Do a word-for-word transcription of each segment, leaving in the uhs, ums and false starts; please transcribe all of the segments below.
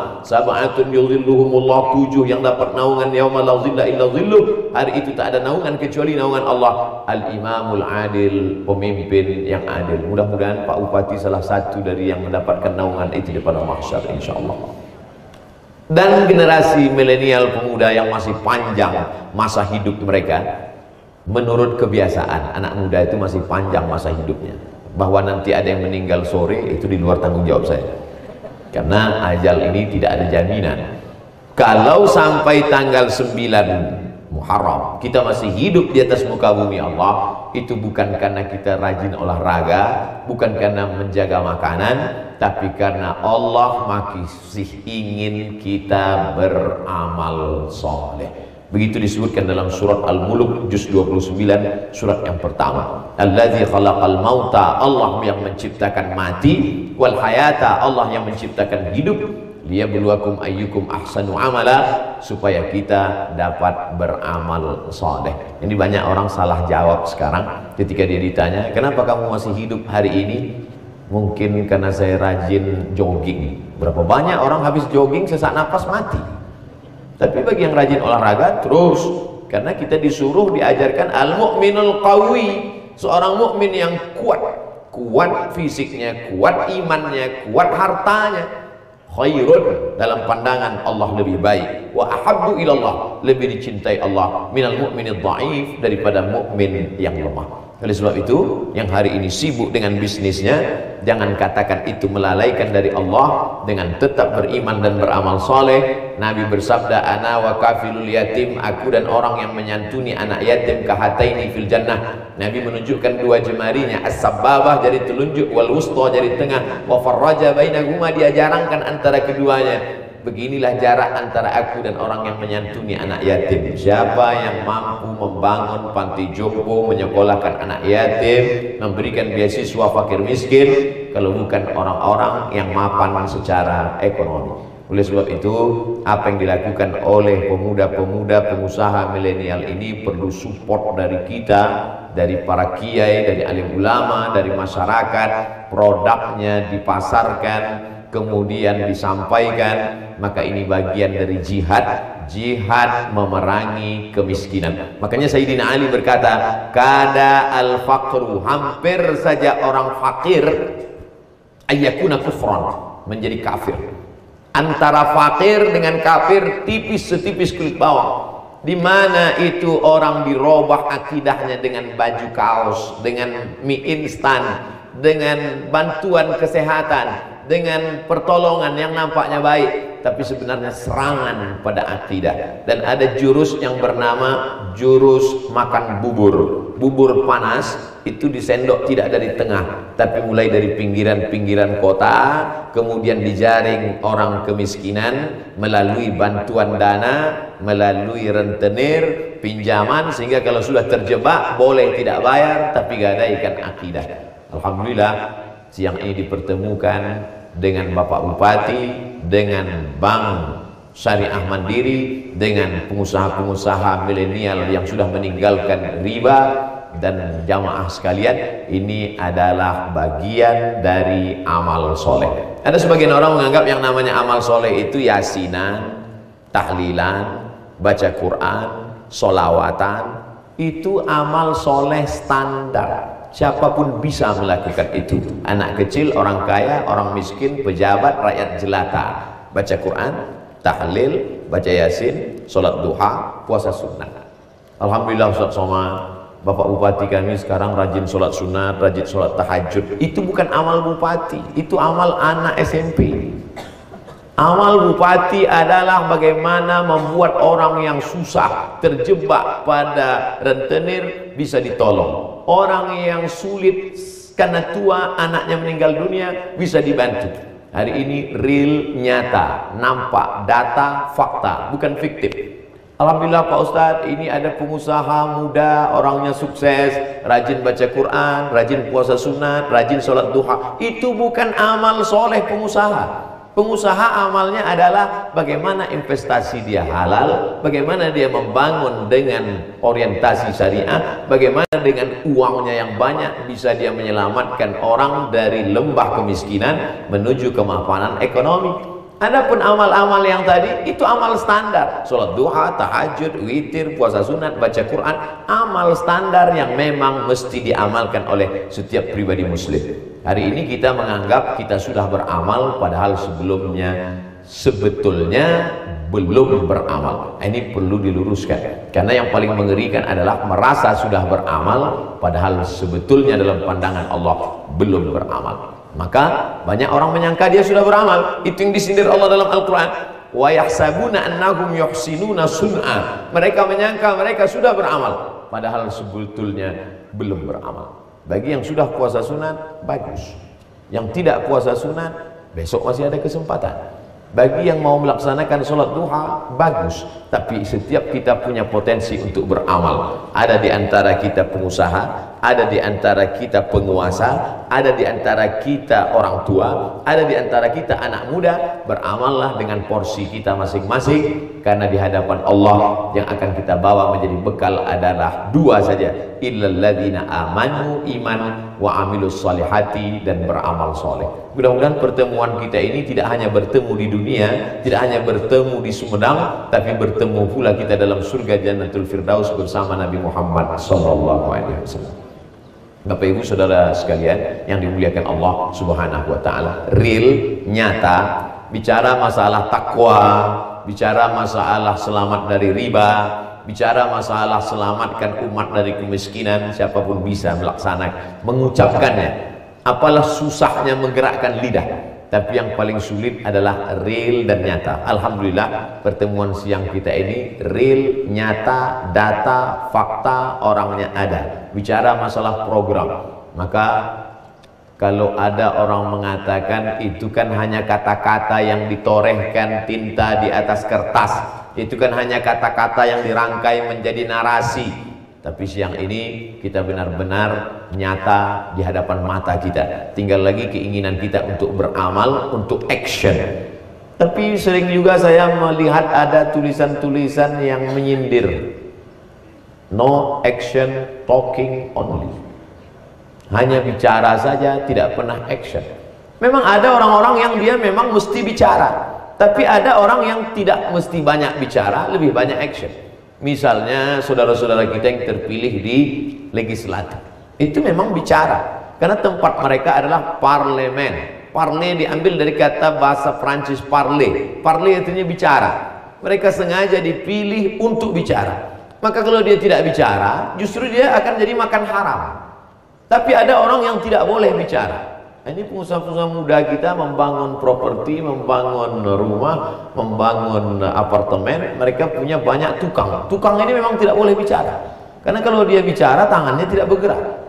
sab'atun yudhilluhumullah, tujuh yang dapat naungan yauma la dhilla illa dhilluh, hari itu tak ada naungan kecuali naungan Allah. Al-imamul adil, pemimpin yang adil. Mudah-mudahan Pak Bupati salah satu dari yang mendapatkan naungan itu di pada mahsyar insyaallah. Dan generasi milenial pemuda yang masih panjang masa hidup mereka, menurut kebiasaan anak muda itu masih panjang masa hidupnya, bahwa nanti ada yang meninggal sore itu di luar tanggung jawab saya, karena ajal ini tidak ada jaminan. Kalau sampai tanggal sembilan Muharram kita masih hidup di atas muka bumi Allah, itu bukan karena kita rajin olahraga, bukan karena menjaga makanan, tapi karena Allah masih ingin kita beramal soleh. Begitu disebutkan dalam surat Al-Mulk juz dua puluh sembilan, surat yang pertama. Alladzi khalaqal mauta, Allah yang menciptakan mati, wal hayata, Allah yang menciptakan hidup, liyabluwakum ayyukum ahsanu amala, supaya kita dapat beramal saleh. Ini banyak orang salah jawab sekarang ketika dia ditanya, "Kenapa kamu masih hidup hari ini?" Mungkin karena saya rajin jogging. Berapa banyak orang habis jogging sesak napas mati. Tapi bagi yang rajin olahraga terus, karena kita disuruh diajarkan al-mu'minul qawi, seorang mukmin yang kuat, kuat fisiknya, kuat imannya, kuat hartanya. Khairun, dalam pandangan Allah lebih baik, wa ahabbu ilallah, lebih dicintai Allah, minal mu'minid dhaif, daripada mukmin yang lemah. Oleh sebab itu, yang hari ini sibuk dengan bisnisnya, jangan katakan itu melalaikan dari Allah, dengan tetap beriman dan beramal soleh. Nabi bersabda, ana wa kafilul yatim, aku dan orang yang menyantuni anak yatim, kahataini fil jannah. Nabi menunjukkan dua jemarinya, as-sababah jari telunjuk, wal wusta jari tengah, wa farraja bainahuma, dia jarangkan antara keduanya. Beginilah jarak antara aku dan orang yang menyantuni anak yatim. Siapa yang mampu membangun panti jompo, menyekolahkan anak yatim, memberikan beasiswa fakir miskin, kalau bukan orang-orang yang mapan secara ekonomi. Oleh sebab itu, apa yang dilakukan oleh pemuda-pemuda pengusaha milenial ini perlu support dari kita, dari para kiai, dari alim ulama, dari masyarakat. Produknya dipasarkan, kemudian disampaikan. Maka ini bagian dari jihad, jihad memerangi kemiskinan. Makanya Sayyidina Ali berkata, kada al-faqru, hampir saja orang fakir, ayyakuna kufran, menjadi kafir. Antara fakir dengan kafir tipis setipis kulit bawang. Di mana itu orang dirobah akidahnya dengan baju kaos, dengan mie instan, dengan bantuan kesehatan, dengan pertolongan yang nampaknya baik, tapi sebenarnya serangan pada akidah. Dan ada jurus yang bernama jurus makan bubur. Bubur panas itu disendok tidak dari tengah, tapi mulai dari pinggiran-pinggiran kota, kemudian dijaring orang kemiskinan melalui bantuan dana, melalui rentenir, pinjaman, sehingga kalau sudah terjebak boleh tidak bayar, tapi gadaikan akidah. Alhamdulillah, siang ini dipertemukan dengan Bapak Bupati, dengan Bank Syariah Mandiri, dengan pengusaha-pengusaha milenial yang sudah meninggalkan riba. Dan jamaah sekalian, ini adalah bagian dari amal soleh. Ada sebagian orang menganggap yang namanya amal soleh itu yasinan, tahlilan, baca Quran, solawatan. Itu amal soleh standar. Siapapun bisa melakukan itu. Anak kecil, orang kaya, orang miskin, pejabat, rakyat jelata. Baca Quran, tahlil, baca yasin, sholat duha, puasa sunnah. Alhamdulillah Ustaz Somad, Bapak Bupati kami sekarang rajin sholat sunat, rajin sholat tahajud. Itu bukan amal bupati, itu amal anak S M P. Amal bupati adalah bagaimana membuat orang yang susah, terjebak pada rentenir, bisa ditolong. Orang yang sulit karena tua, anaknya meninggal dunia, bisa dibantu. Hari ini real, nyata, nampak, data, fakta, bukan fiktif. Alhamdulillah Pak Ustadz, ini ada pengusaha muda, orangnya sukses, rajin baca Quran, rajin puasa sunat, rajin sholat duha. Itu bukan amal soleh pengusaha. Pengusaha amalnya adalah bagaimana investasi dia halal, bagaimana dia membangun dengan orientasi syariah, bagaimana dengan uangnya yang banyak bisa dia menyelamatkan orang dari lembah kemiskinan menuju kemapanan ekonomi. Adapun amal-amal yang tadi itu amal standar, sholat duha, tahajud, witir, puasa sunat, baca Quran, amal standar yang memang mesti diamalkan oleh setiap pribadi muslim. Hari ini kita menganggap kita sudah beramal, padahal sebelumnya sebetulnya belum beramal. Ini perlu diluruskan, karena yang paling mengerikan adalah merasa sudah beramal, padahal sebetulnya dalam pandangan Allah belum beramal. Maka banyak orang menyangka dia sudah beramal. Itu yang disindir Allah dalam Al-Quran. Wa yahsabuna annahum yuhsinuna sun'a. Mereka menyangka mereka sudah beramal, padahal sebetulnya belum beramal. Bagi yang sudah puasa sunat, bagus. Yang tidak puasa sunat, besok masih ada kesempatan. Bagi yang mau melaksanakan sholat duha, bagus. Tapi setiap kita punya potensi untuk beramal. Ada di antara kita pengusaha, ada di antara kita penguasa, ada di antara kita orang tua, ada di antara kita anak muda. Beramallah dengan porsi kita masing-masing, karena di hadapan Allah yang akan kita bawa menjadi bekal adalah dua saja, illal ladzina amanu, iman, wa amilus salihati, dan beramal soleh. Mudah-mudahan pertemuan kita ini tidak hanya bertemu di dunia, tidak hanya bertemu di Sumedang, tapi bertemu pula kita dalam surga Jannatul Firdaus bersama Nabi Muhammad sallallahu alaihi wasallam. Bapak Ibu Saudara sekalian yang dimuliakan Allah Subhanahu wa taala, real, nyata, bicara masalah takwa, bicara masalah selamat dari riba, bicara masalah selamatkan umat dari kemiskinan, siapapun bisa melaksanakan, mengucapkannya. Apalah susahnya menggerakkan lidah, tapi yang paling sulit adalah real dan nyata. Alhamdulillah pertemuan siang kita ini real, nyata, data, fakta, orangnya ada. Bicara masalah program, maka kalau ada orang mengatakan itu kan hanya kata-kata yang ditorehkan tinta di atas kertas, itu kan hanya kata-kata yang dirangkai menjadi narasi. Tapi siang ini kita benar-benar nyata di hadapan mata kita. Tinggal lagi keinginan kita untuk beramal, untuk action. Tapi sering juga saya melihat ada tulisan-tulisan yang menyindir. No action, talking only. Hanya bicara saja, tidak pernah action. Memang ada orang-orang yang dia memang mesti bicara, tapi ada orang yang tidak mesti banyak bicara, lebih banyak action. Misalnya saudara-saudara kita yang terpilih di legislatif, itu memang bicara, karena tempat mereka adalah parlemen. Parle diambil dari kata bahasa Prancis parler. Parler artinya bicara. Mereka sengaja dipilih untuk bicara. Maka kalau dia tidak bicara, justru dia akan jadi makan haram. Tapi ada orang yang tidak boleh bicara. Ini pengusaha-pengusaha muda kita membangun properti, membangun rumah, membangun apartemen. Mereka punya banyak tukang. Tukang ini memang tidak boleh bicara, karena kalau dia bicara tangannya tidak bergerak.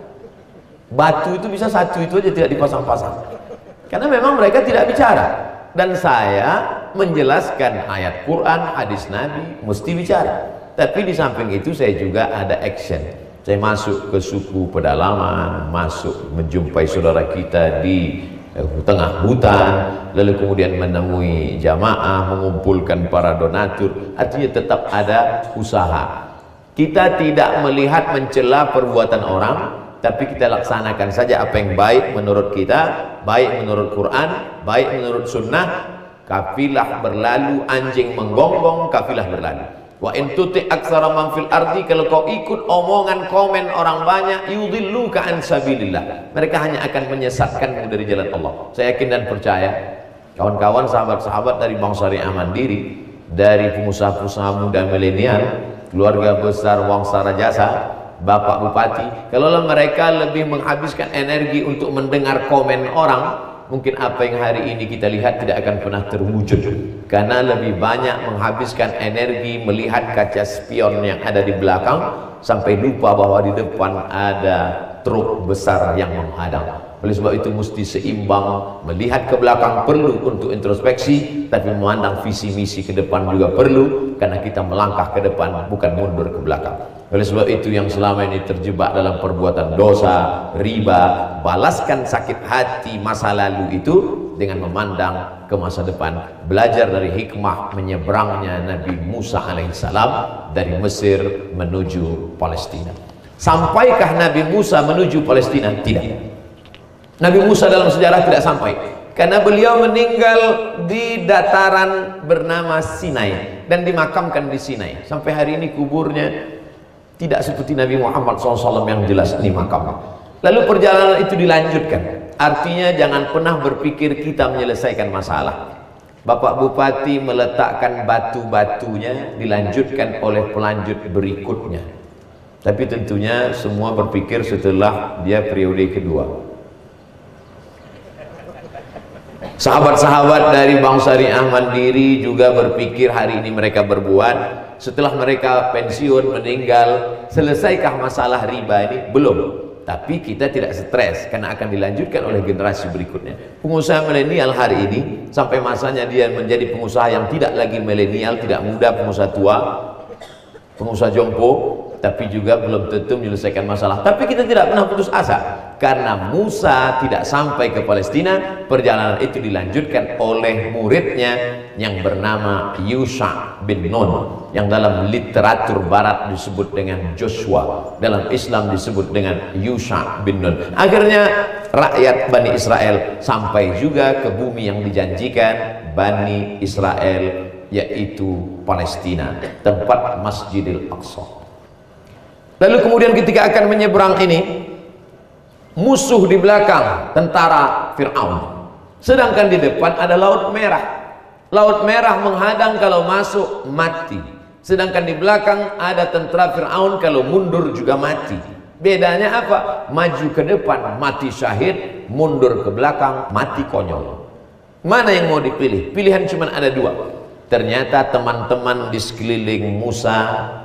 Batu itu bisa satu itu aja tidak dipasang-pasang, karena memang mereka tidak bicara. Dan saya menjelaskan ayat Quran, hadis Nabi, mesti bicara. Tapi di samping itu saya juga ada action. Saya masuk ke suku pedalaman, masuk menjumpai saudara kita di eh, tengah hutan, lalu kemudian menemui jamaah, mengumpulkan para donatur. Artinya tetap ada usaha. Kita tidak melihat mencela perbuatan orang, tapi kita laksanakan saja apa yang baik menurut kita, baik menurut Quran, baik menurut sunnah. Kafilah berlalu, anjing menggonggong, kafilah berlalu. Wa in tuti aktsara man fil ardi, kalau kau ikut omongan komen orang banyak, yudilluka an sabilillah, mereka hanya akan menyesatkanmu dari jalan Allah. Saya yakin dan percaya kawan-kawan, sahabat-sahabat dari Bank Syariah Mandiri, dari pengusaha-pengusaha muda milenial, keluarga besar Wangsara Jasa, Bapak Bupati, kalau mereka lebih menghabiskan energi untuk mendengar komen orang, mungkin apa yang hari ini kita lihat tidak akan pernah terwujud, karena lebih banyak menghabiskan energi melihat kaca spion yang ada di belakang sampai lupa bahwa di depan ada truk besar yang menghadang. Oleh sebab itu mesti seimbang, melihat ke belakang perlu untuk introspeksi, tapi memandang visi misi ke depan juga perlu, karena kita melangkah ke depan bukan mundur ke belakang. Oleh sebab itu yang selama ini terjebak dalam perbuatan dosa, riba, balaskan sakit hati masa lalu itu dengan memandang ke masa depan. Belajar dari hikmah menyeberangnya Nabi Musa alaihissalam dari Mesir menuju Palestina. Sampaikah Nabi Musa menuju Palestina? Tidak. Nabi Musa dalam sejarah tidak sampai. karena beliau meninggal di dataran bernama Sinai dan dimakamkan di Sinai. Sampai hari ini kuburnya tidak seperti Nabi Muhammad shallallahu alaihi wasallam yang jelas ini makamnya. Lalu perjalanan itu dilanjutkan. Artinya jangan pernah berpikir kita menyelesaikan masalah. Bapak Bupati meletakkan batu-batunya, dilanjutkan oleh pelanjut berikutnya. Tapi tentunya semua berpikir setelah dia periode kedua. Sahabat-sahabat dari Bank Syariah Mandiri juga berpikir hari ini mereka berbuat. Setelah mereka pensiun, meninggal, selesaikah masalah riba ini? Belum. Tapi kita tidak stres karena akan dilanjutkan oleh generasi berikutnya. Pengusaha milenial hari ini sampai masanya dia menjadi pengusaha yang tidak lagi milenial, tidak muda, pengusaha tua, pengusaha jompo, tapi juga belum tentu menyelesaikan masalah. Tapi kita tidak pernah putus asa karena Musa tidak sampai ke Palestina. Perjalanan itu dilanjutkan oleh muridnya yang bernama Yusha bin Nun, yang dalam literatur barat disebut dengan Joshua, dalam Islam disebut dengan Yusha bin Nun. Akhirnya rakyat Bani Israel sampai juga ke bumi yang dijanjikan Bani Israel, yaitu Palestina, tempat Masjidil Aqsa. Lalu kemudian ketika akan menyeberang ini, musuh di belakang tentara Fir'aun, sedangkan di depan ada Laut Merah. Laut Merah menghadang, kalau masuk mati, sedangkan di belakang ada tentara Fir'aun, kalau mundur juga mati. Bedanya apa? Maju ke depan mati syahid, mundur ke belakang mati konyol. Mana yang mau dipilih? Pilihan cuma ada dua. Ternyata teman-teman di sekeliling Musa,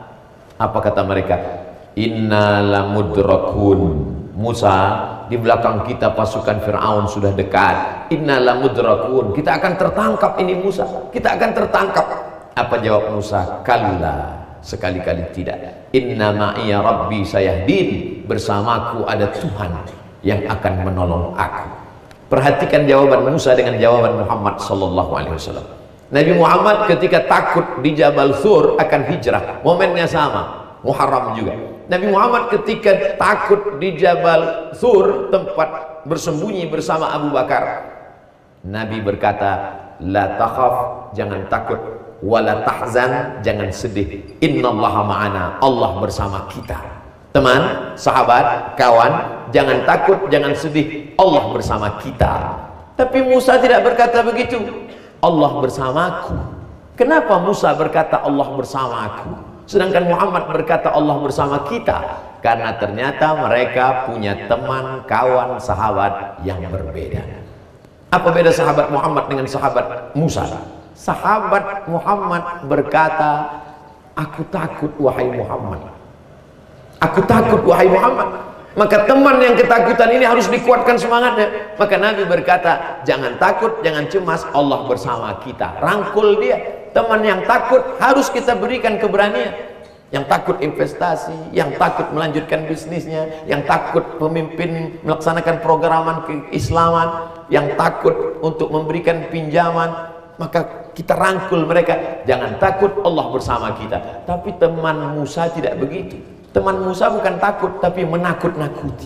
apa kata mereka? Inna lamudrakun. Musa, di belakang kita pasukan Fir'aun sudah dekat. Inna lamudrakun. Kita akan tertangkap ini Musa. Kita akan tertangkap. Apa jawab Musa? Kalla, sekali-kali tidak. Inna ma'iya rabbi sayahdin. Bersamaku ada Tuhan yang akan menolong aku. Perhatikan jawaban Musa dengan jawaban Muhammad sallallahu alaihi wasallam. Nabi Muhammad ketika takut di Jabal Thur akan hijrah, momennya sama, Muharram juga. Nabi Muhammad ketika takut di Jabal Thur, tempat bersembunyi bersama Abu Bakar, Nabi berkata, la takhaf, jangan takut, wala tahzan, jangan sedih, innallaha ma'ana, Allah bersama kita. Teman, sahabat, kawan, jangan takut, jangan sedih, Allah bersama kita. Tapi Musa tidak berkata begitu, Allah bersamaku. Kenapa Musa berkata Allah bersamaku, sedangkan Muhammad berkata Allah bersama kita? Karena ternyata mereka punya teman, kawan, sahabat yang berbeda. Apa beda sahabat Muhammad dengan sahabat Musa? Sahabat Muhammad berkata, aku takut wahai Muhammad, aku takut wahai Muhammad. Maka teman yang ketakutan ini harus dikuatkan semangatnya. Maka Nabi berkata, jangan takut, jangan cemas, Allah bersama kita. Rangkul dia. Teman yang takut harus kita berikan keberanian. Yang takut investasi, yang takut melanjutkan bisnisnya, yang takut pemimpin melaksanakan programan keislaman, yang takut untuk memberikan pinjaman, maka kita rangkul mereka. Jangan takut, Allah bersama kita. Tapi teman Musa tidak begitu. Teman Musa bukan takut, tapi menakut-nakuti.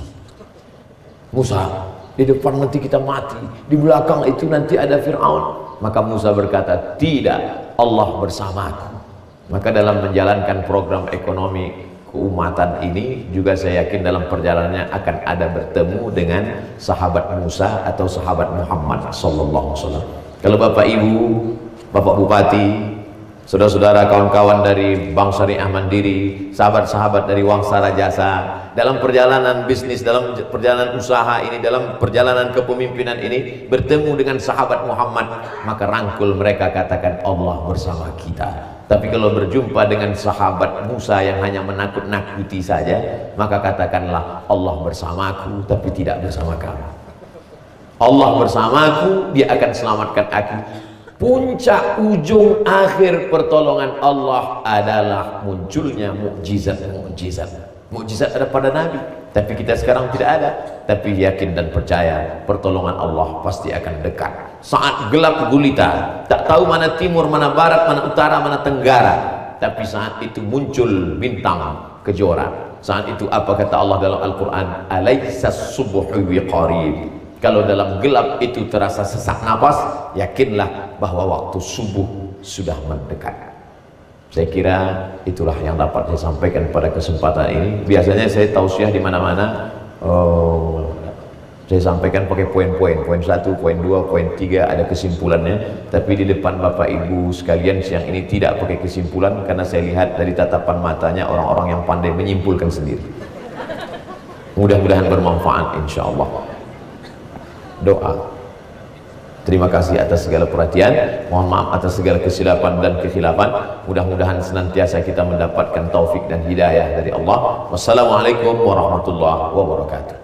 Musa, di depan nanti kita mati, di belakang itu nanti ada Fir'aun. Maka Musa berkata, tidak, Allah bersamaku. Maka dalam menjalankan program ekonomi keumatan ini juga saya yakin dalam perjalanannya akan ada bertemu dengan sahabat Musa atau sahabat Muhammad sallallahu alaihi wasallam. Kalau Bapak Ibu, Bapak Bupati, saudara-saudara, kawan-kawan dari Bank Syariah Mandiri, sahabat-sahabat dari Wangsara Jasa, dalam perjalanan bisnis, dalam perjalanan usaha ini, dalam perjalanan kepemimpinan ini, bertemu dengan sahabat Muhammad, maka rangkul mereka, katakan Allah bersama kita. Tapi kalau berjumpa dengan sahabat Musa yang hanya menakut-nakuti saja, maka katakanlah Allah bersamaku, tapi tidak bersama kamu. Allah bersamaku, dia akan selamatkan aku. Puncak ujung akhir pertolongan Allah adalah munculnya mukjizat-mukjizat. Mukjizat ada pada Nabi, tapi kita sekarang tidak ada. Tapi yakin dan percaya pertolongan Allah pasti akan dekat. Saat gelap gulita, tak tahu mana timur, mana barat, mana utara, mana tenggara, tapi saat itu muncul bintang kejora. Saat itu apa kata Allah dalam Al-Quran? Alaysas subuhu biqarib. Kalau dalam gelap itu terasa sesak napas, yakinlah bahwa waktu subuh sudah mendekat. Saya kira itulah yang dapat saya sampaikan pada kesempatan ini. Biasanya saya tausiah di mana-mana, oh, saya sampaikan pakai poin-poin, poin satu, poin dua, poin tiga, ada kesimpulannya. Tapi di depan Bapak Ibu sekalian siang ini tidak pakai kesimpulan, karena saya lihat dari tatapan matanya orang-orang yang pandai menyimpulkan sendiri. Mudah-mudahan bermanfaat insya Allah. Doa. Terima kasih atas segala perhatian, mohon maaf atas segala kesilapan dan kekhilafan. Mudah-mudahan senantiasa kita mendapatkan taufik dan hidayah dari Allah. Wassalamualaikum warahmatullahi wabarakatuh.